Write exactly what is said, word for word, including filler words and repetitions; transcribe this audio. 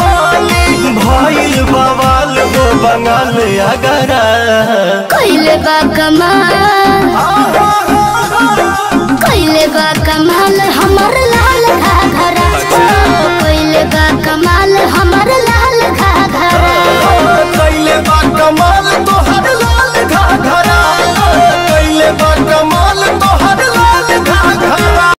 होली भइल बवाल हो बंगाल अगरा कोइले बा कमाल